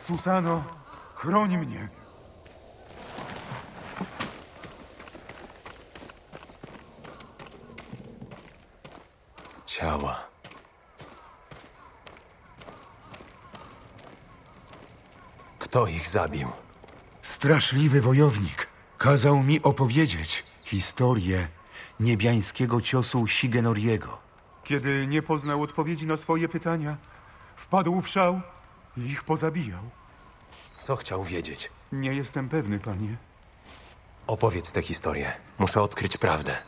Susano, chroń mnie. Ciała. Kto ich zabił? Straszliwy wojownik kazał mi opowiedzieć historię niebiańskiego ciosu Shigenoriego. Kiedy nie poznał odpowiedzi na swoje pytania, wpadł w szał i ich pozabijał. Co chciał wiedzieć? Nie jestem pewny, panie. Opowiedz tę historię. Muszę odkryć prawdę.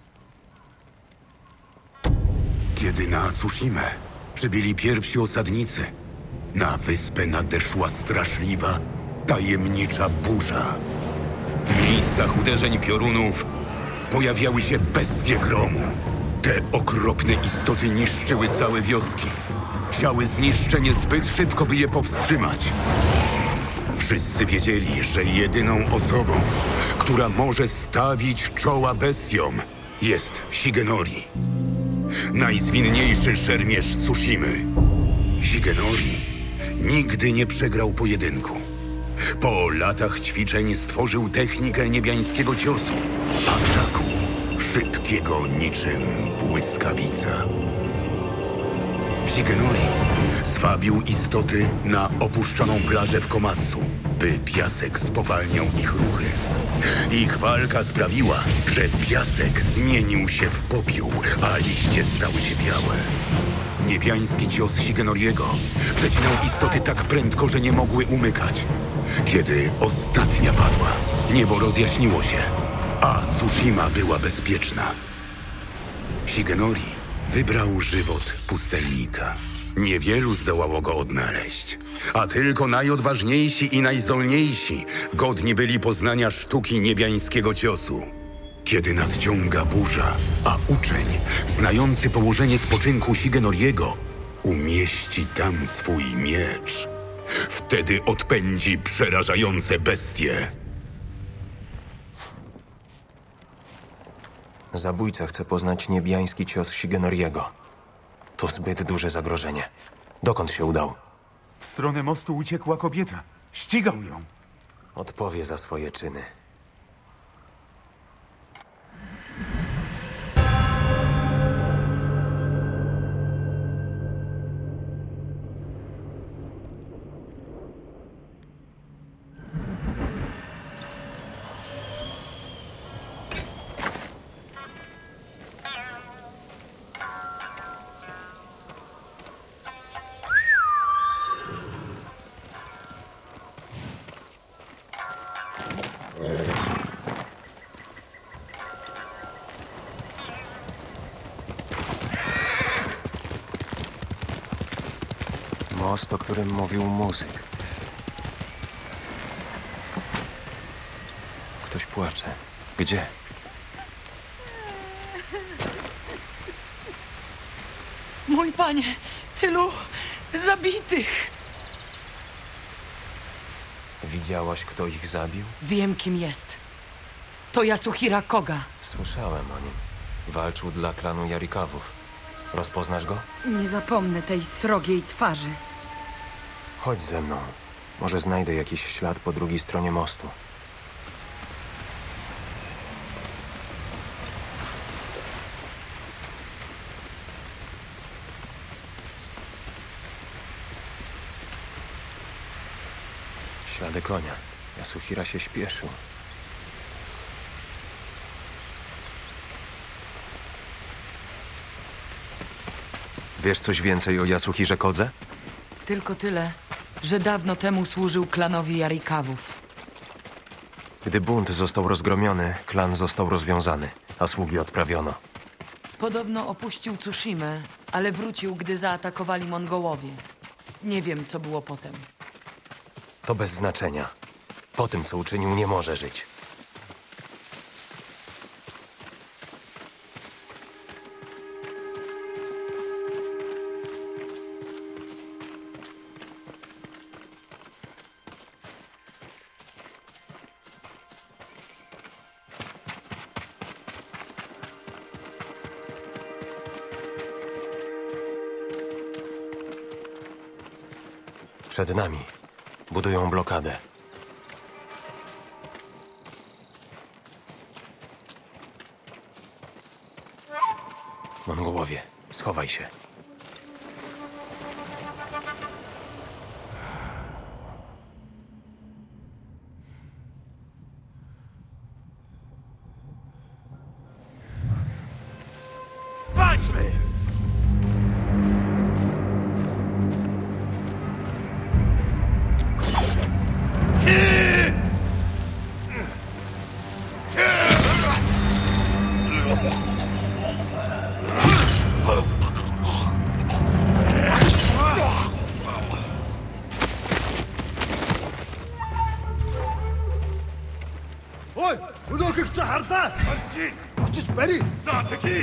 Kiedy na Tsushimę przybyli pierwsi osadnicy, na wyspę nadeszła straszliwa, tajemnicza burza. W miejscach uderzeń piorunów pojawiały się bestie gromu. Te okropne istoty niszczyły całe wioski. Siały zniszczenie zbyt szybko, by je powstrzymać. Wszyscy wiedzieli, że jedyną osobą, która może stawić czoła bestiom, jest Shigenori. Najzwinniejszy szermierz Tsushimy. Shigenori nigdy nie przegrał pojedynku. Po latach ćwiczeń stworzył technikę niebiańskiego ciosu. Ataku szybkiego niczym błyskawica. Shigenori zwabił istoty na opuszczoną plażę w Komatsu, by piasek spowalniał ich ruchy. Ich walka sprawiła, że piasek zmienił się w popiół, a liście stały się białe. Niebiański cios Shigenoriego przecinał istoty tak prędko, że nie mogły umykać. Kiedy ostatnia padła, niebo rozjaśniło się, a Tsushima była bezpieczna. Shigenori wybrał żywot pustelnika. Niewielu zdołało go odnaleźć, a tylko najodważniejsi i najzdolniejsi godni byli poznania sztuki niebiańskiego ciosu. Kiedy nadciąga burza, a uczeń, znający położenie spoczynku Shigenoriego, umieści tam swój miecz, wtedy odpędzi przerażające bestie. Zabójca chce poznać niebiański cios Shigenoriego. To zbyt duże zagrożenie. Dokąd się udał? W stronę mostu uciekła kobieta. Ścigał ją. Odpowie za swoje czyny. Most, o którym mówił muzyk. Ktoś płacze. Gdzie? Mój panie, tylu zabitych! Widziałaś, kto ich zabił? Wiem, kim jest. To Yasuhira Koga. Słyszałem o nim. Walczył dla klanu Yarikawów. Rozpoznasz go? Nie zapomnę tej srogiej twarzy. Chodź ze mną. Może znajdę jakiś ślad po drugiej stronie mostu. Ślady konia. Yasuhira się śpieszył. Wiesz coś więcej o Yasuhirze Kodze? Tylko tyle, że dawno temu służył klanowi Yarikawów. Gdy bunt został rozgromiony, klan został rozwiązany, a sługi odprawiono. Podobno opuścił Tsushimę, ale wrócił, gdy zaatakowali Mongołowie. Nie wiem, co było potem. To bez znaczenia. Po tym, co uczynił, nie może żyć. Przed nami. Budują blokadę. Mongołowie, schowaj się. Walczmy! Ой, өнөөхийг чи хардаа. Очиж барь. За таки!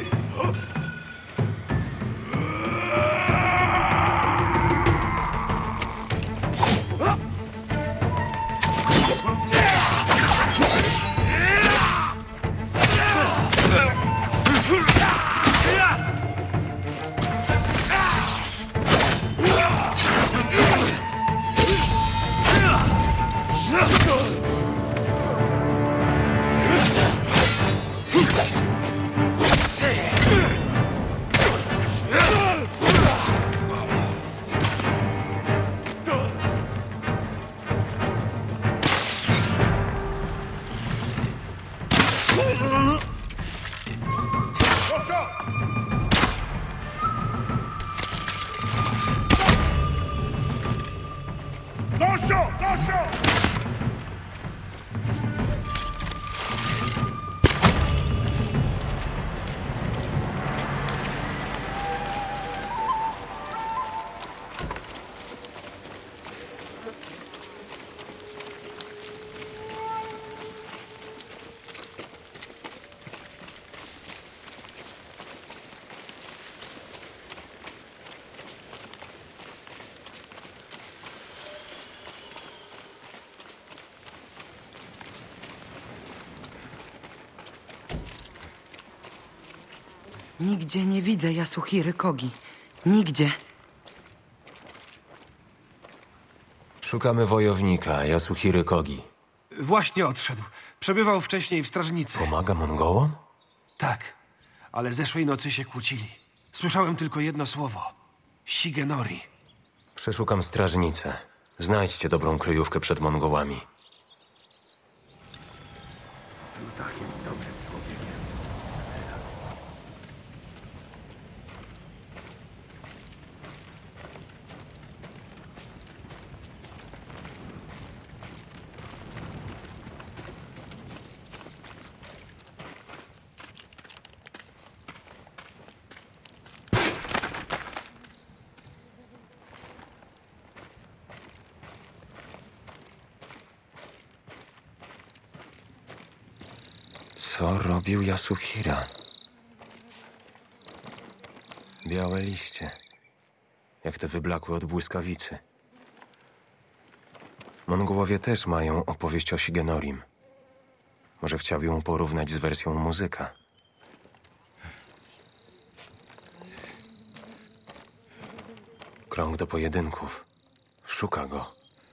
Nigdzie nie widzę Yasuhiry Kogi. Nigdzie. Szukamy wojownika, Yasuhiry Kogi. Właśnie odszedł. Przebywał wcześniej w strażnicy. Pomaga Mongołom? Tak, ale zeszłej nocy się kłócili. Słyszałem tylko jedno słowo. Shigenori. Przeszukam strażnicę. Znajdźcie dobrą kryjówkę przed Mongołami. Był takim dobrym człowiekiem. A teraz... Co robił Yasuhira? Białe liście. Jak te wyblakłe od błyskawicy. Mongołowie też mają opowieść o Shigenorim. Może chciał ją porównać z wersją muzyka. Krąg do pojedynków. Szuka go.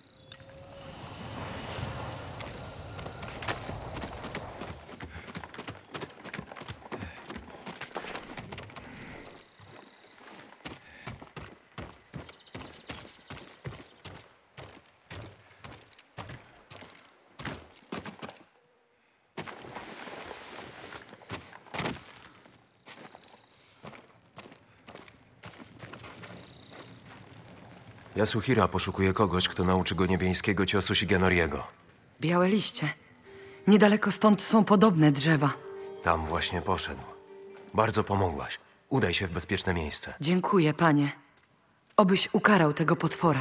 Yasuhira poszukuje kogoś, kto nauczy go niebiańskiego ciosu Shigenoriego. Białe liście. Niedaleko stąd są podobne drzewa. Tam właśnie poszedł. Bardzo pomogłaś. Udaj się w bezpieczne miejsce. Dziękuję, panie. Obyś ukarał tego potwora.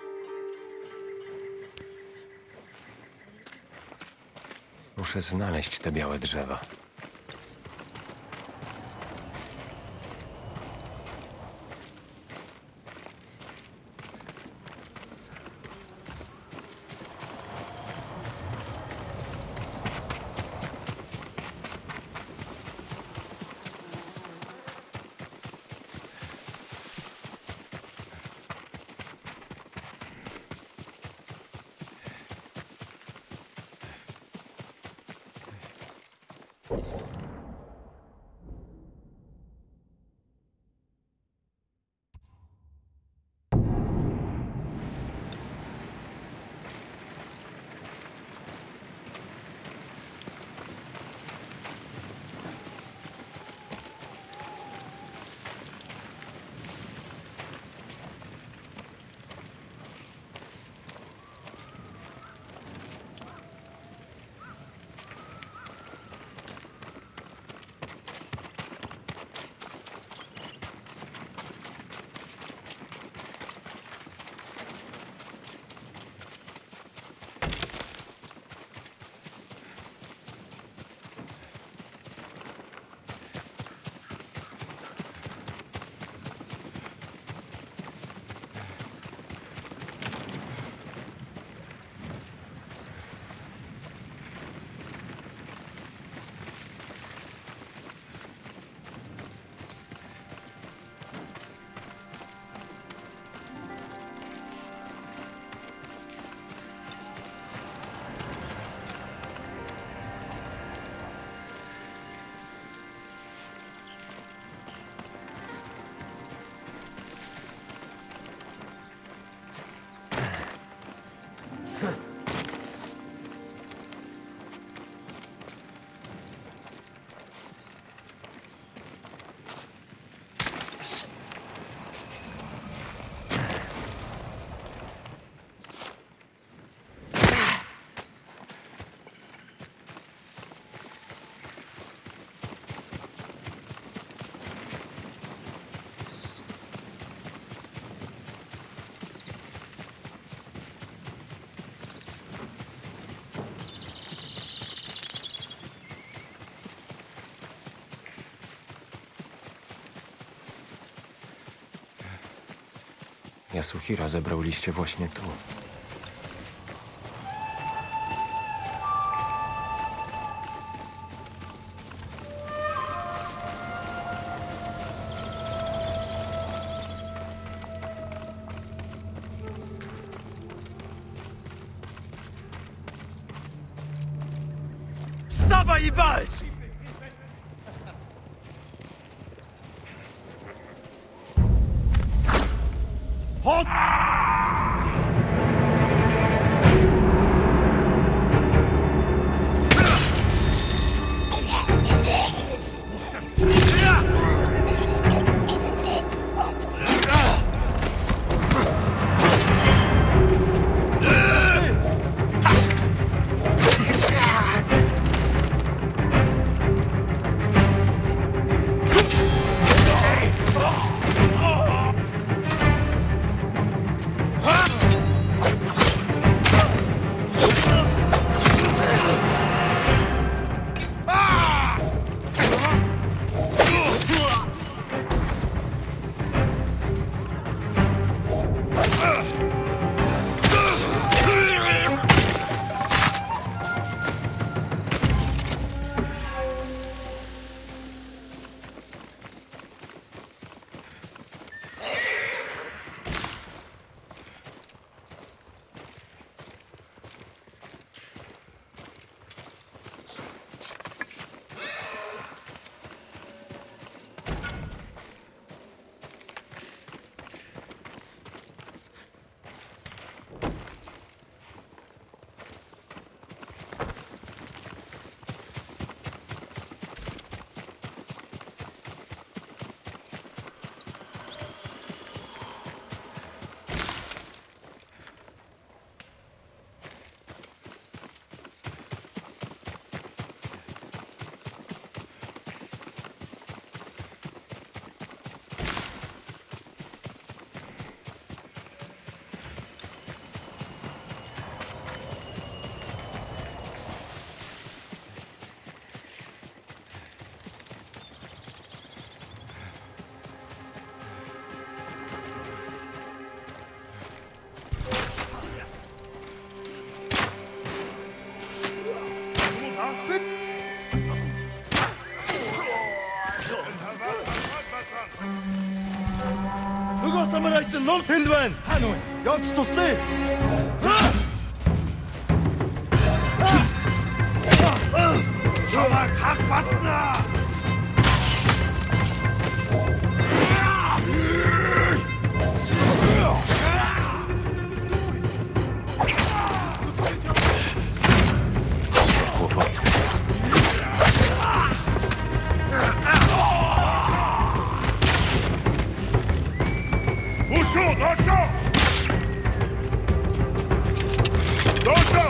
Muszę znaleźć te białe drzewa. Yasuhira zebrał liście właśnie tu. Wstawaj i walcz! 사무라이츠 놈 펜드완 하노이 역치토스네 Kłopoty. Uszu, dostał! Dostał!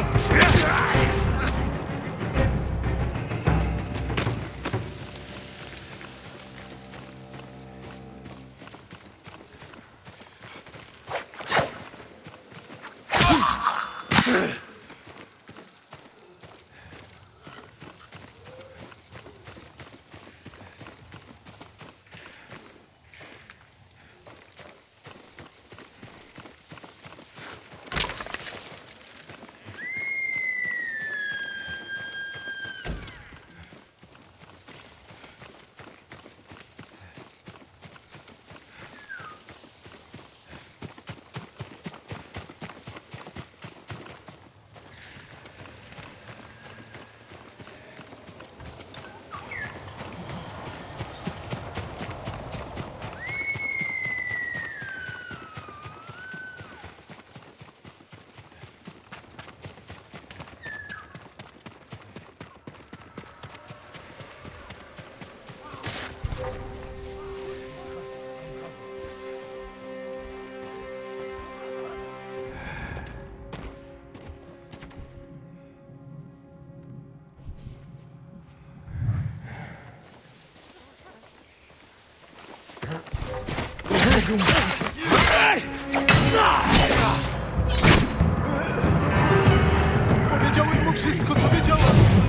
Powiedziałem mu wszystko, co wiedziałem.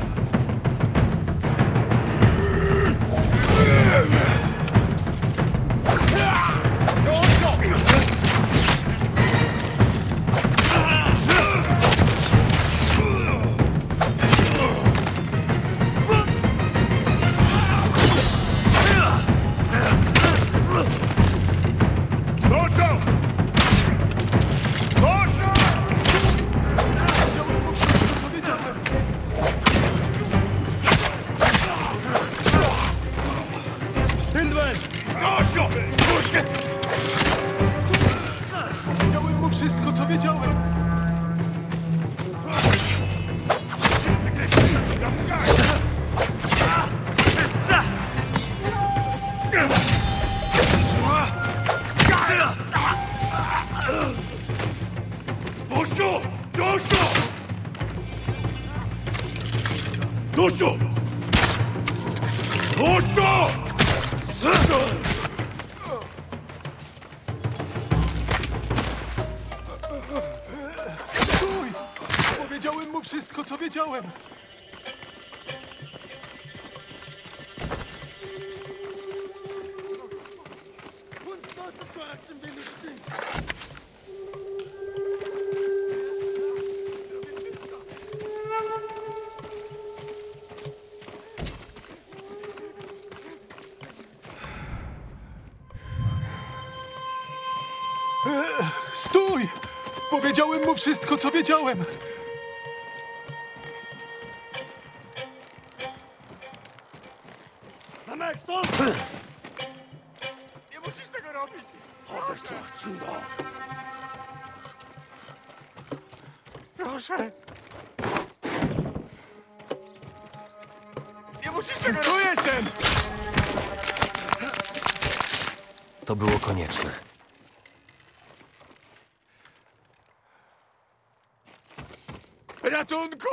Dostał! Dostał! Powiedziałem mu wszystko, co wiedziałem. Hindwen! Dostał! Puśćcie! Powiedziałem mu wszystko, co wiedziałem. Dostał! Dostał! Dostał! Dostał! Stój! Powiedziałem mu wszystko, co wiedziałem. Stój! Powiedziałem mu wszystko, co wiedziałem. Namek, stąd! Nie musisz tego robić! Odejdź, Kimba! Proszę! Nie musisz tego robić! Tu jestem! To było konieczne. Ratunku!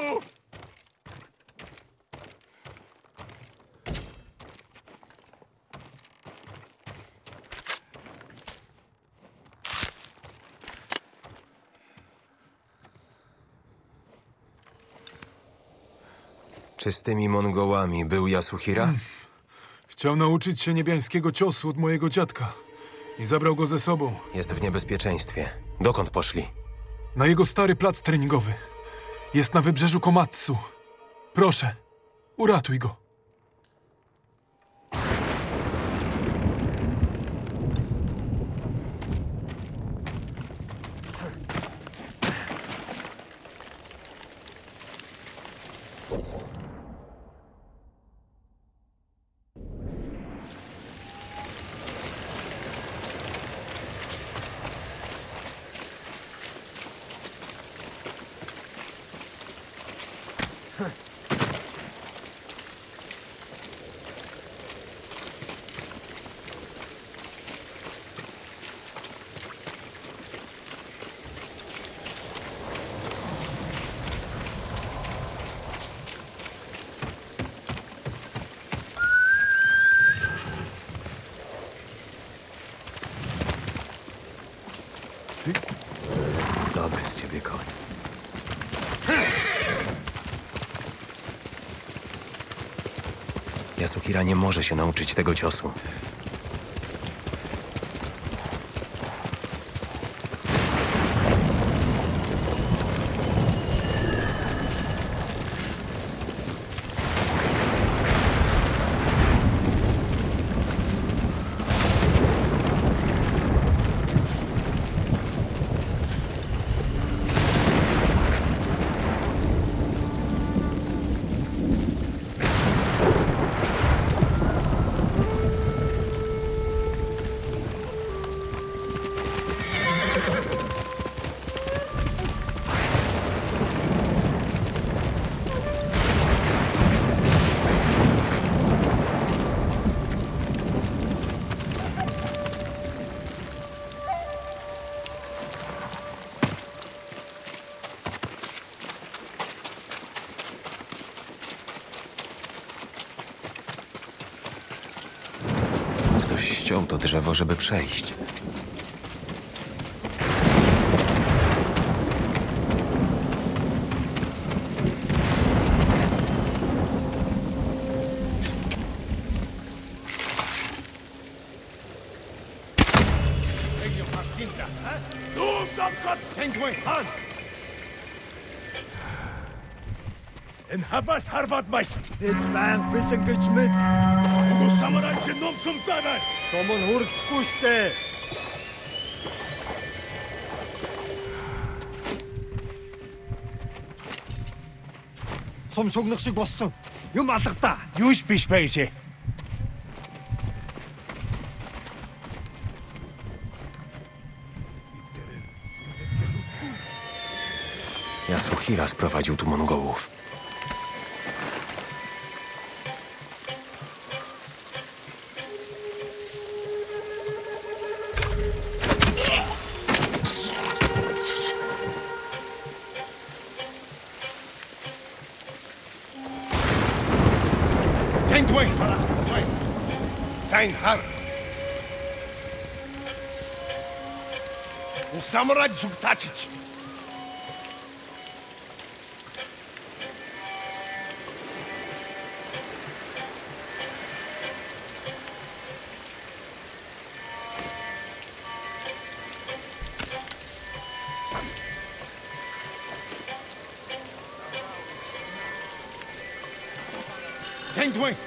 Czy z tymi Mongołami był Yasuhira? Chciał nauczyć się niebiańskiego ciosu od mojego dziadka i zabrał go ze sobą Jest w niebezpieczeństwie. Dokąd poszli? na jego stary plac treningowy. Jest na wybrzeżu Komatsu. Proszę, uratuj go. Yasuhira nie może się nauczyć tego ciosu. Ktoś ściął to drzewo, żeby przejść. En habas harvat mais. Dit bang bitte geçmet. Bu samuray nom sum tanar. Somun hurts kuste. Сомшогнох шиг болсон. Юм алгадаа. Юуш биш байшээ. Yasuhira sprowadził tu Mongołów. Tentway. Sein har. U samuray zugtacić. Tentway.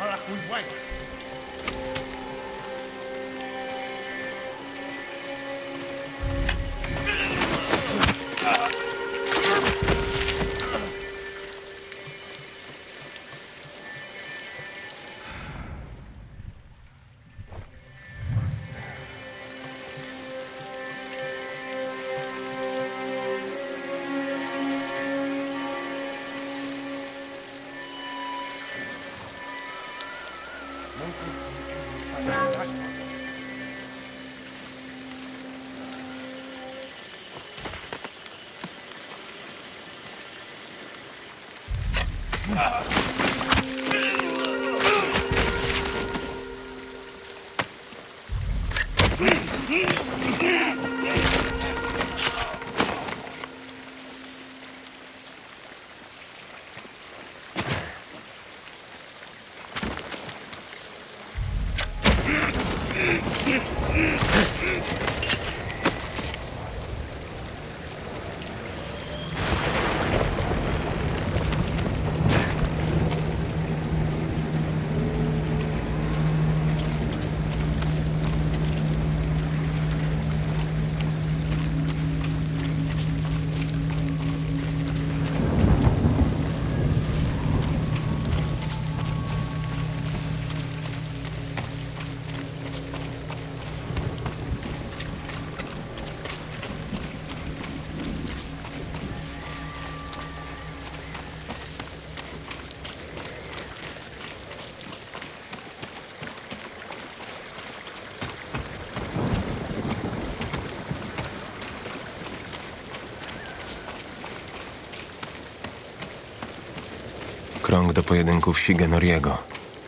Krąg do pojedynków Shigenoriego.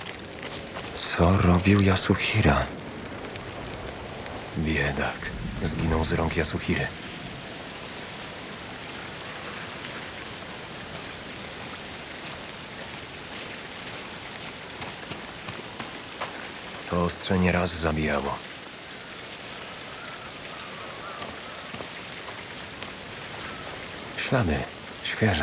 Co robił Yasuhira? Biedak. Zginął z rąk Yasuhiry. To ostrze nie raz zabijało. Ślady. Świeże.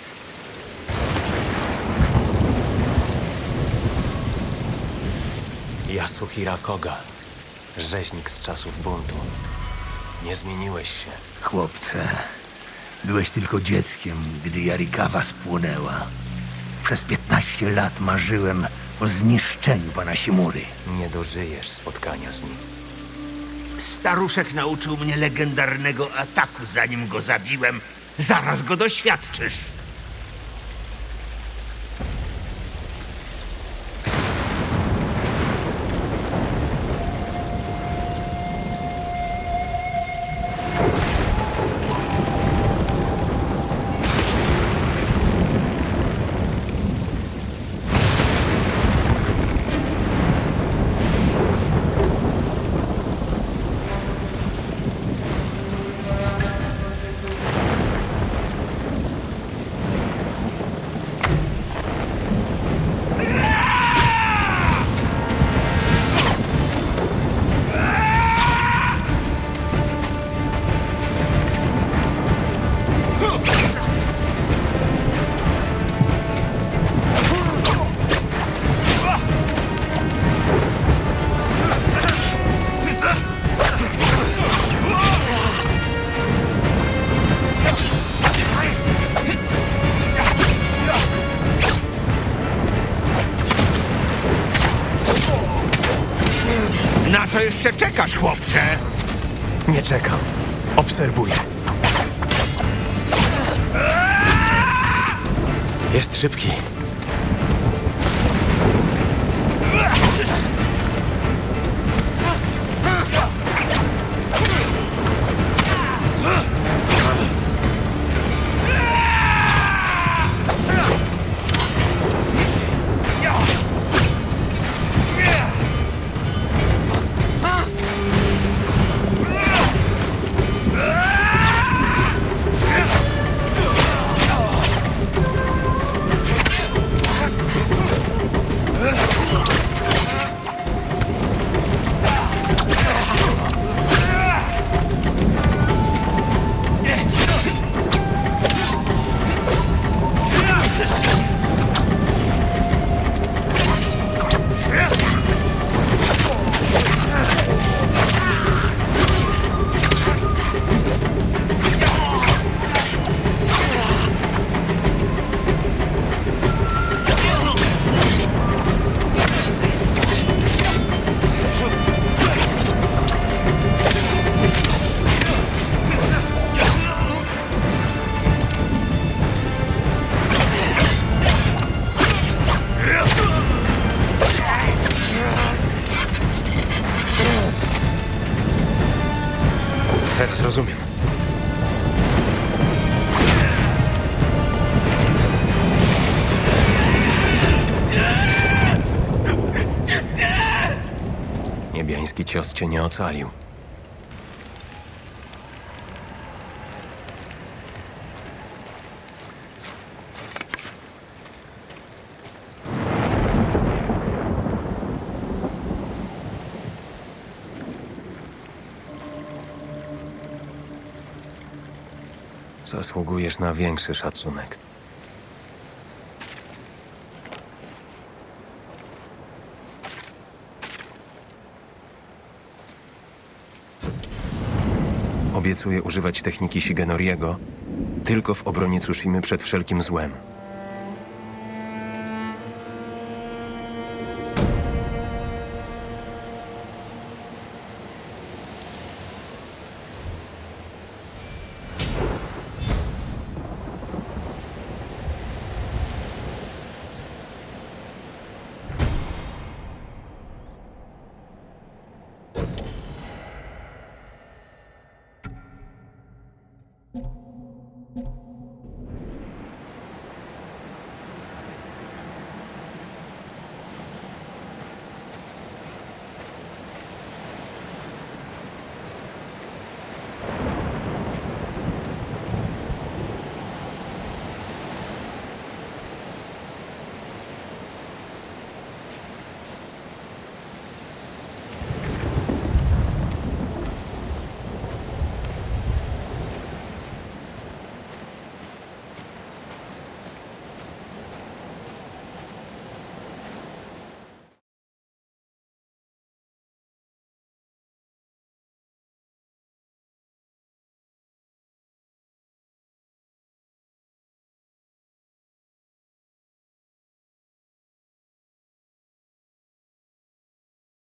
Yasuhira Koga. Rzeźnik z czasów buntu. Nie zmieniłeś się. Chłopcze, byłeś tylko dzieckiem, gdy Yarikawa spłonęła. Przez 15 lat marzyłem o zniszczeniu pana Simury. Nie dożyjesz spotkania z nim. Staruszek nauczył mnie legendarnego ataku, zanim go zabiłem. Zaraz go doświadczysz. Na co jeszcze czekasz, chłopcze? Nie czekam. Obserwuję. Jest szybki. Teraz rozumiem. Niebiański cios cię nie ocalił. Zasługujesz na większy szacunek. Obiecuję używać techniki Shigenoriego tylko w obronie Tsushimy przed wszelkim złem.